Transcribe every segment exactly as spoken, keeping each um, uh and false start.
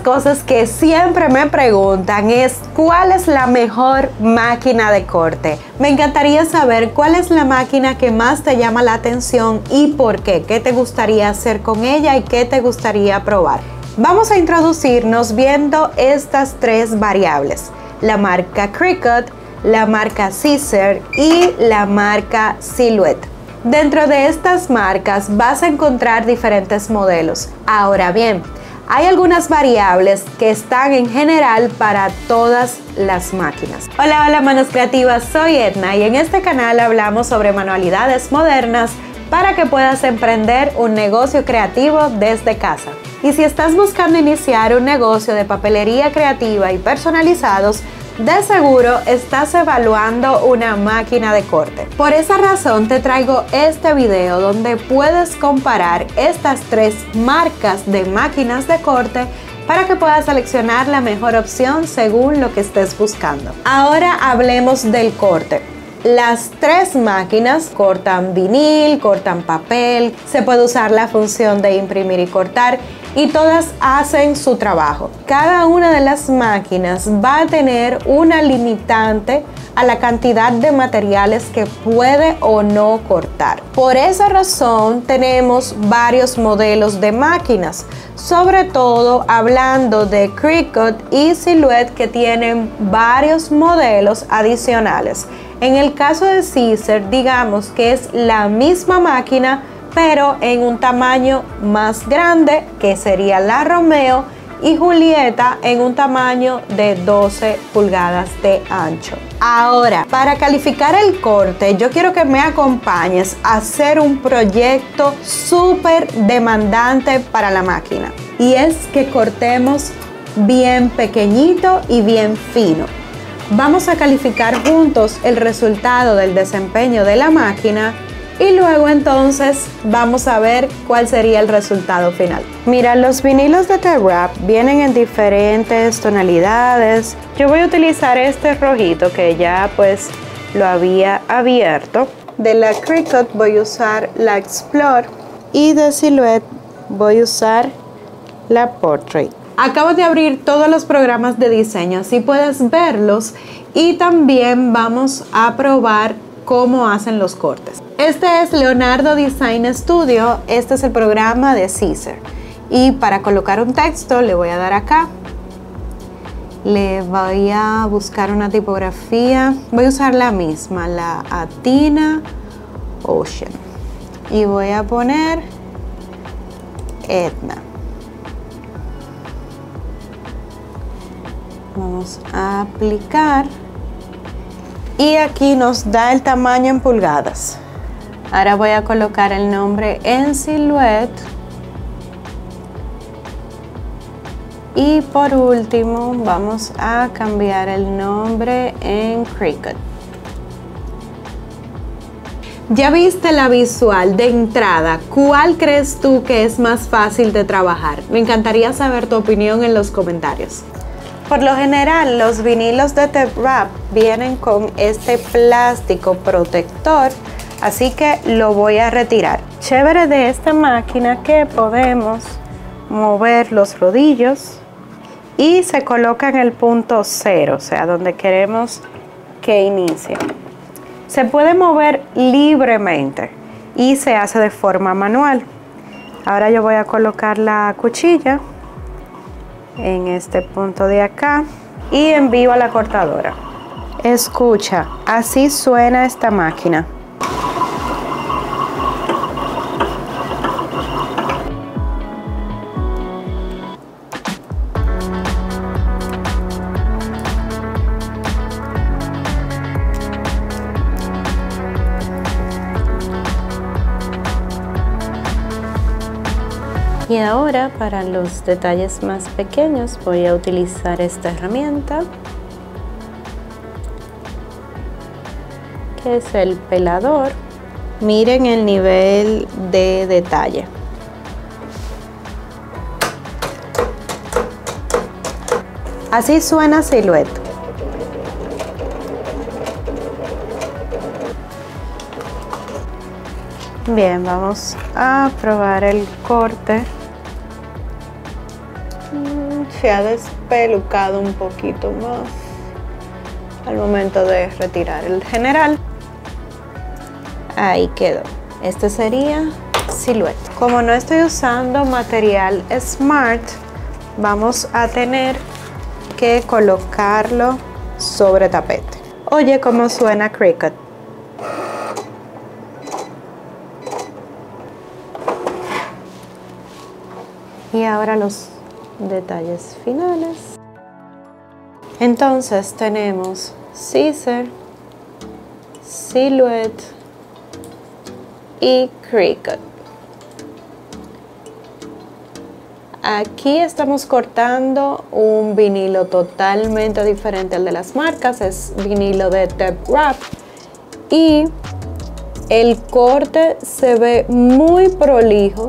cosas que siempre me preguntan es ¿cuál es la mejor máquina de corte? Me encantaría saber cuál es la máquina que más te llama la atención y por qué, qué te gustaría hacer con ella y qué te gustaría probar. Vamos a introducirnos viendo estas tres variables, la marca Cricut, la marca Scissor y la marca Silhouette. Dentro de estas marcas vas a encontrar diferentes modelos. Ahora bien, hay algunas variables que están en general para todas las máquinas. Hola, hola manos creativas, soy Edna y en este canal hablamos sobre manualidades modernas para que puedas emprender un negocio creativo desde casa. Y si estás buscando iniciar un negocio de papelería creativa y personalizados, de seguro estás evaluando una máquina de corte. Por esa razón te traigo este video donde puedes comparar estas tres marcas de máquinas de corte para que puedas seleccionar la mejor opción según lo que estés buscando. Ahora hablemos del corte. Las tres máquinas cortan vinil, cortan papel, se puede usar la función de imprimir y cortar y todas hacen su trabajo. Cada una de las máquinas va a tener una limitante a la cantidad de materiales que puede o no cortar. Por esa razón tenemos varios modelos de máquinas, sobre todo hablando de Cricut y Silhouette que tienen varios modelos adicionales. En el caso de Scissor, digamos que es la misma máquina, pero en un tamaño más grande, que sería la Romeo, y Julieta en un tamaño de doce pulgadas de ancho. Ahora, para calificar el corte, yo quiero que me acompañes a hacer un proyecto súper demandante para la máquina. Y es que cortemos bien pequeñito y bien fino. Vamos a calificar juntos el resultado del desempeño de la máquina y luego entonces vamos a ver cuál sería el resultado final. Mira, los vinilos de The-Wrap vienen en diferentes tonalidades. Yo voy a utilizar este rojito que ya pues lo había abierto. De la Cricut voy a usar la Explore y de Silhouette voy a usar la Portrait. Acabo de abrir todos los programas de diseño, así puedes verlos y también vamos a probar cómo hacen los cortes. Este es Leonardo Design Studio, este es el programa de Scissor. Y para colocar un texto le voy a dar acá, le voy a buscar una tipografía, voy a usar la misma, la Athena Ocean. Y voy a poner Edna. Vamos a aplicar y aquí nos da el tamaño en pulgadas. Ahora voy a colocar el nombre en Silhouette y por último vamos a cambiar el nombre en Cricut. Ya viste la visual de entrada, ¿cuál crees tú que es más fácil de trabajar? Me encantaría saber tu opinión en los comentarios. Por lo general, los vinilos de The-Wrap vienen con este plástico protector, así que lo voy a retirar. Chévere de esta máquina que podemos mover los rodillos y se coloca en el punto cero, o sea, donde queremos que inicie. Se puede mover libremente y se hace de forma manual. Ahora yo voy a colocar la cuchilla en este punto de acá y envío a la cortadora. Escucha, así suena esta máquina. Y ahora para los detalles más pequeños voy a utilizar esta herramienta que es el pelador. Miren el nivel de detalle. Así suena Silhouette. Bien, vamos a probar el corte. se ha despelucado un poquito más al momento de retirar el general. Ahí quedó. Este sería Silhouette. Como no estoy usando material Smart, vamos a tener que colocarlo sobre tapete. Oye cómo suena Cricut. Y ahora los detalles finales. Entonces tenemos Scissor, Silhouette y Cricut. Aquí estamos cortando un vinilo totalmente diferente al de las marcas, es vinilo de Tape Wrap y el corte se ve muy prolijo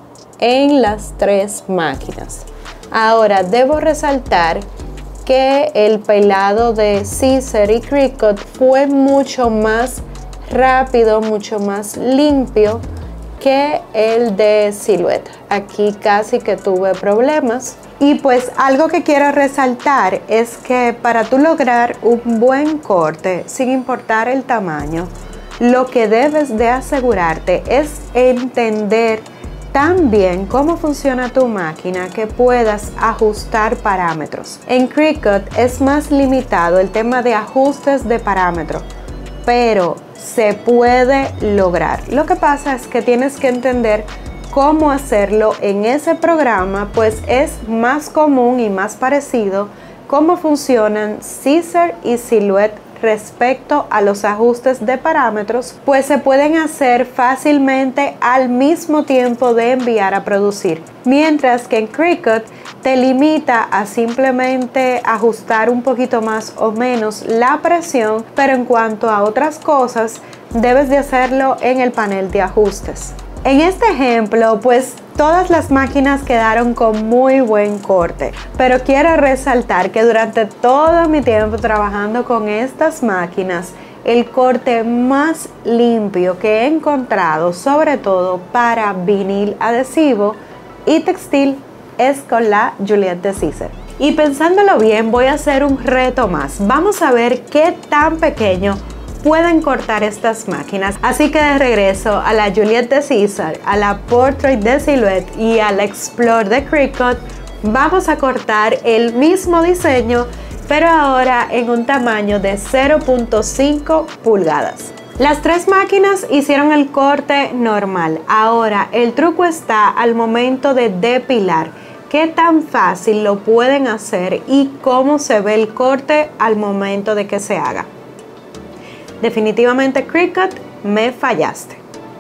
en las tres máquinas. Ahora debo resaltar que el pelado de Scissor y Cricut fue mucho más rápido, mucho más limpio que el de Silhouette. Aquí casi que tuve problemas. Y pues algo que quiero resaltar es que para tú lograr un buen corte, sin importar el tamaño, lo que debes de asegurarte es entender tan bien cómo funciona tu máquina que puedas ajustar parámetros. En Cricut es más limitado el tema de ajustes de parámetros, pero se puede lograr. Lo que pasa es que tienes que entender cómo hacerlo en ese programa, pues es más común y más parecido cómo funcionan Scissor y Silhouette respecto a los ajustes de parámetros, pues se pueden hacer fácilmente al mismo tiempo de enviar a producir, mientras que en Cricut te limita a simplemente ajustar un poquito más o menos la presión, pero en cuanto a otras cosas debes de hacerlo en el panel de ajustes. En este ejemplo, pues todas las máquinas quedaron con muy buen corte, pero quiero resaltar que durante todo mi tiempo trabajando con estas máquinas, el corte más limpio que he encontrado, sobre todo para vinil adhesivo y textil, es con la Juliette de Scissor. Y pensándolo bien, voy a hacer un reto más. Vamos a ver qué tan pequeño pueden cortar estas máquinas. Así que de regreso a la Juliette de Scissor, a la Portrait de Silhouette y a la Explore de Cricut, vamos a cortar el mismo diseño, pero ahora en un tamaño de cero punto cinco pulgadas. Las tres máquinas hicieron el corte normal. Ahora el truco está al momento de depilar. ¿Qué tan fácil lo pueden hacer y cómo se ve el corte al momento de que se haga? Definitivamente Cricut, me fallaste.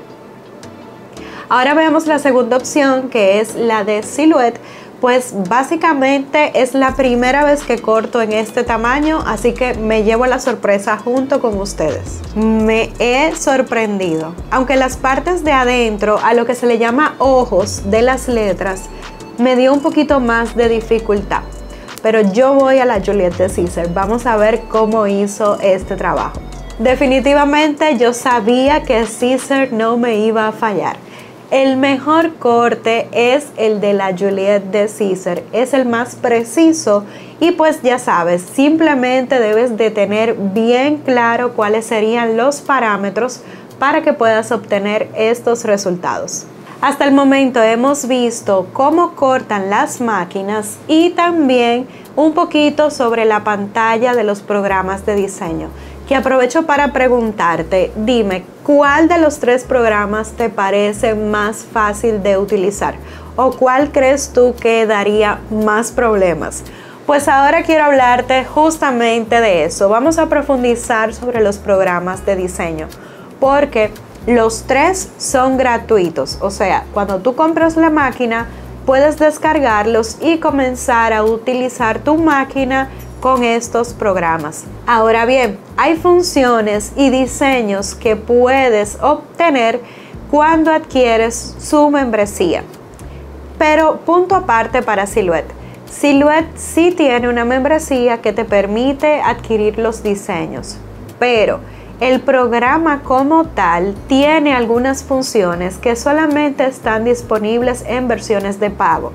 Ahora veamos la segunda opción, que es la de Silhouette. Pues básicamente es la primera vez que corto en este tamaño, así que me llevo la sorpresa junto con ustedes. Me he sorprendido. Aunque las partes de adentro, a lo que se le llama ojos de las letras, me dio un poquito más de dificultad. Pero yo voy a la Juliette de Scissor. Vamos a ver cómo hizo este trabajo. Definitivamente yo sabía que Scissor no me iba a fallar. El mejor corte es el de la Juliette de Scissor, es el más preciso y pues ya sabes, simplemente debes de tener bien claro cuáles serían los parámetros para que puedas obtener estos resultados. Hasta el momento hemos visto cómo cortan las máquinas y también un poquito sobre la pantalla de los programas de diseño. Que aprovecho para preguntarte, dime, ¿cuál de los tres programas te parece más fácil de utilizar? ¿O cuál crees tú que daría más problemas? Pues ahora quiero hablarte justamente de eso. Vamos a profundizar sobre los programas de diseño, porque los tres son gratuitos. O sea, cuando tú compras la máquina, puedes descargarlos y comenzar a utilizar tu máquina con estos programas. Ahora bien, hay funciones y diseños que puedes obtener cuando adquieres su membresía. Pero punto aparte para Silhouette. Silhouette sí tiene una membresía que te permite adquirir los diseños, pero el programa como tal tiene algunas funciones que solamente están disponibles en versiones de pago.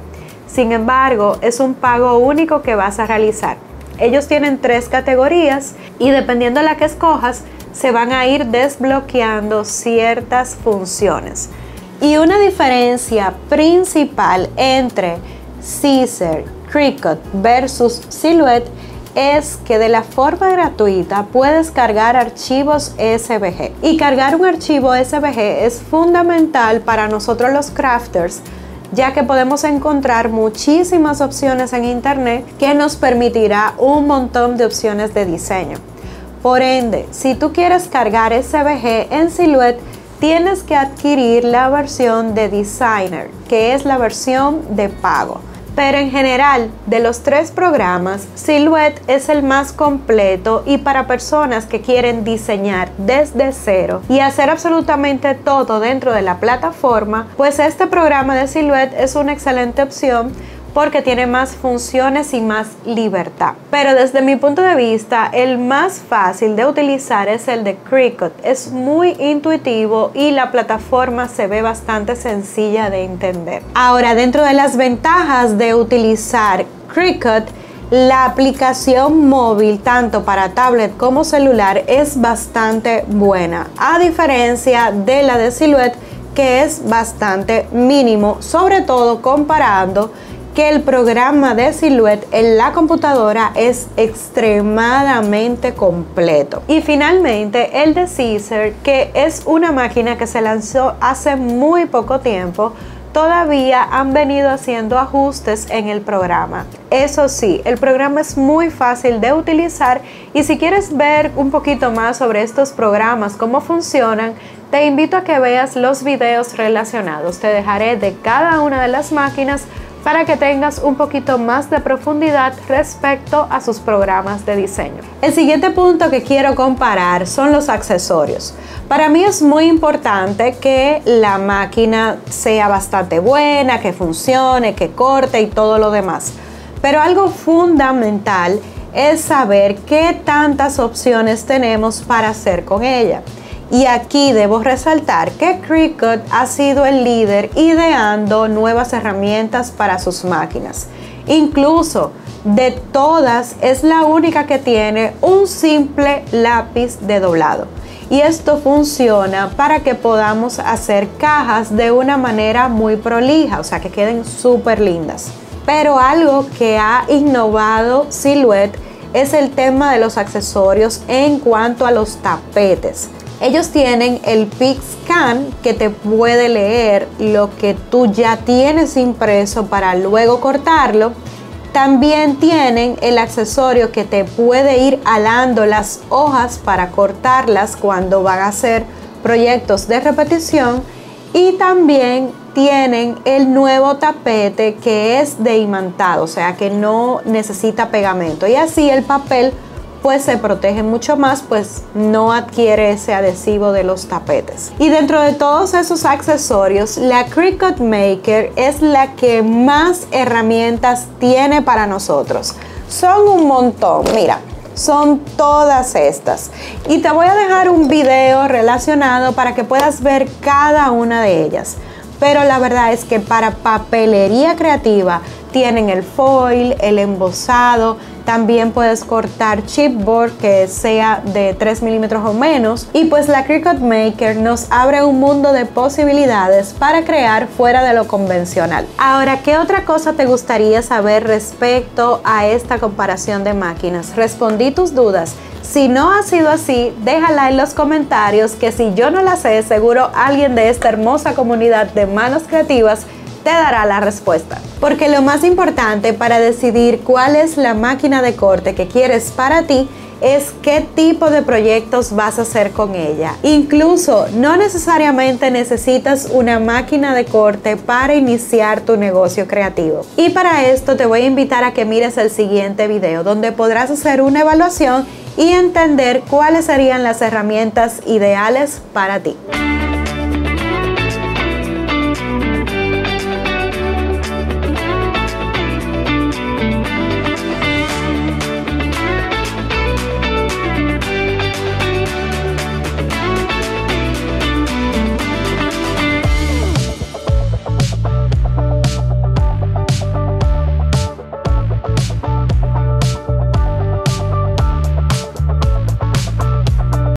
Sin embargo, es un pago único que vas a realizar. Ellos tienen tres categorías y dependiendo de la que escojas, se van a ir desbloqueando ciertas funciones. Y una diferencia principal entre Caesar, Cricut versus Silhouette es que de la forma gratuita puedes cargar archivos S V G. Y cargar un archivo S V G es fundamental para nosotros los crafters, ya que podemos encontrar muchísimas opciones en internet que nos permitirá un montón de opciones de diseño. Por ende, si tú quieres cargar S V G en Silhouette, tienes que adquirir la versión de Designer, que es la versión de pago. Pero en general, de los tres programas, Silhouette es el más completo y para personas que quieren diseñar desde cero y hacer absolutamente todo dentro de la plataforma, pues este programa de Silhouette es una excelente opción porque tiene más funciones y más libertad. Pero desde mi punto de vista, el más fácil de utilizar es el de Cricut. Es muy intuitivo y la plataforma se ve bastante sencilla de entender. Ahora, dentro de las ventajas de utilizar Cricut, la aplicación móvil, tanto para tablet como celular, es bastante buena, a diferencia de la de Silhouette, que es bastante mínimo, sobre todo comparando que el programa de Silhouette en la computadora es extremadamente completo. Y finalmente el de Caesar, que es una máquina que se lanzó hace muy poco tiempo, todavía han venido haciendo ajustes en el programa. Eso sí, el programa es muy fácil de utilizar y si quieres ver un poquito más sobre estos programas, cómo funcionan, te invito a que veas los videos relacionados. Te dejaré de cada una de las máquinas para que tengas un poquito más de profundidad respecto a sus programas de diseño. El siguiente punto que quiero comparar son los accesorios. Para mí es muy importante que la máquina sea bastante buena, que funcione, que corte y todo lo demás. Pero algo fundamental es saber qué tantas opciones tenemos para hacer con ella. Y aquí debo resaltar que Cricut ha sido el líder ideando nuevas herramientas para sus máquinas. Incluso de todas es la única que tiene un simple lápiz de doblado. Y esto funciona para que podamos hacer cajas de una manera muy prolija, o sea que queden súper lindas. Pero algo que ha innovado Silhouette es el tema de los accesorios en cuanto a los tapetes. Ellos tienen el PicScan que te puede leer lo que tú ya tienes impreso para luego cortarlo. También tienen el accesorio que te puede ir alando las hojas para cortarlas cuando van a hacer proyectos de repetición. Y también tienen el nuevo tapete que es de imantado, o sea que no necesita pegamento. Y así el papel pues se protege mucho más, pues no adquiere ese adhesivo de los tapetes. Y dentro de todos esos accesorios, la Cricut Maker es la que más herramientas tiene para nosotros. Son un montón, mira, son todas estas. Y te voy a dejar un video relacionado para que puedas ver cada una de ellas. Pero la verdad es que para papelería creativa tienen el foil, el embosado, también puedes cortar chipboard que sea de tres milímetros o menos. Y pues la Cricut Maker nos abre un mundo de posibilidades para crear fuera de lo convencional. Ahora, ¿qué otra cosa te gustaría saber respecto a esta comparación de máquinas? Respondí tus dudas. Si no ha sido así, déjala en los comentarios, que si yo no la sé, seguro alguien de esta hermosa comunidad de manos creativas te dará la respuesta. Porque lo más importante para decidir cuál es la máquina de corte que quieres para ti es qué tipo de proyectos vas a hacer con ella. Incluso no necesariamente necesitas una máquina de corte para iniciar tu negocio creativo. Y para esto te voy a invitar a que mires el siguiente video, donde podrás hacer una evaluación y entender cuáles serían las herramientas ideales para ti.